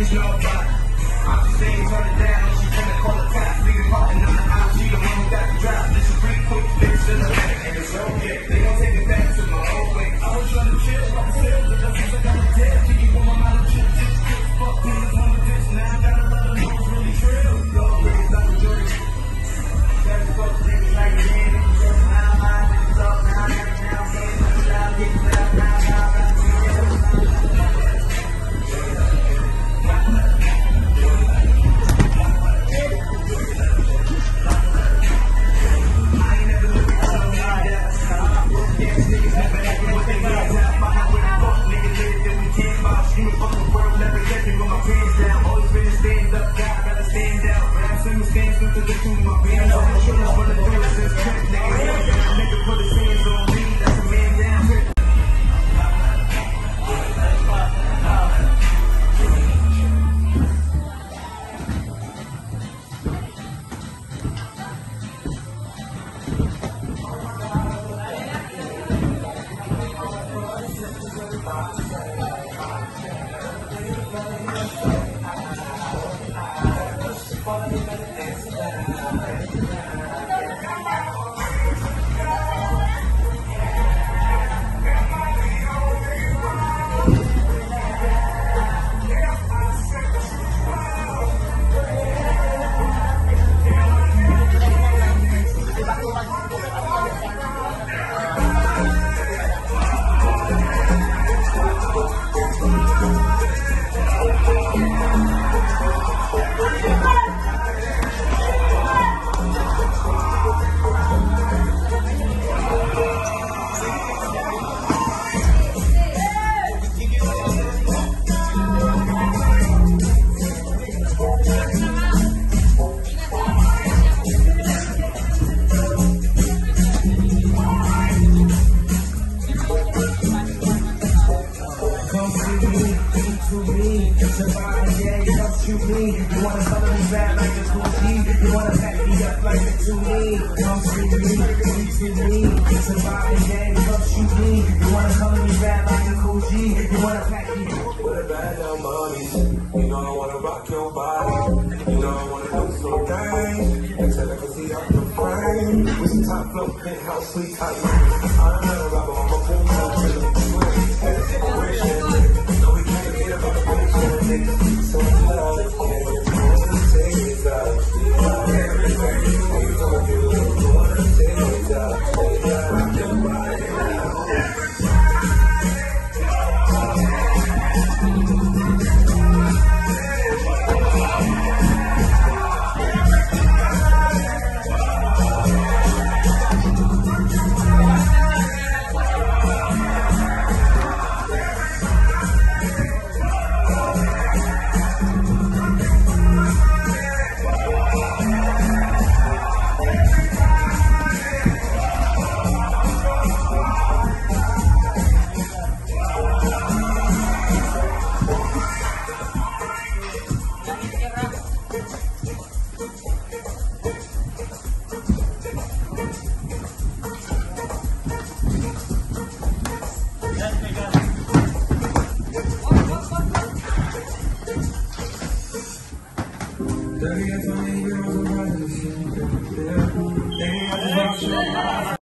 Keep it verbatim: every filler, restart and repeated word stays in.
You wanna follow me back like the cool G. You wanna pack me up like the two me. Come see me, come to me. Survive the game, come shoot me. You wanna follow me back like the cool G. You wanna pack me up with a bad down money. You know I wanna rock your body. You know I wanna do some things until I can see out the frame. With some top flow, penthouse, sweet type. I'm not a rapper, I'm a boom boom. Had a situation, no we can't get about the bullshit. So I'm love, wanna take it out. Everything you gonna do, wanna take it out. Take out your body now. Dirty as I need, girls, I'm running this shit. Yeah. They ain't got to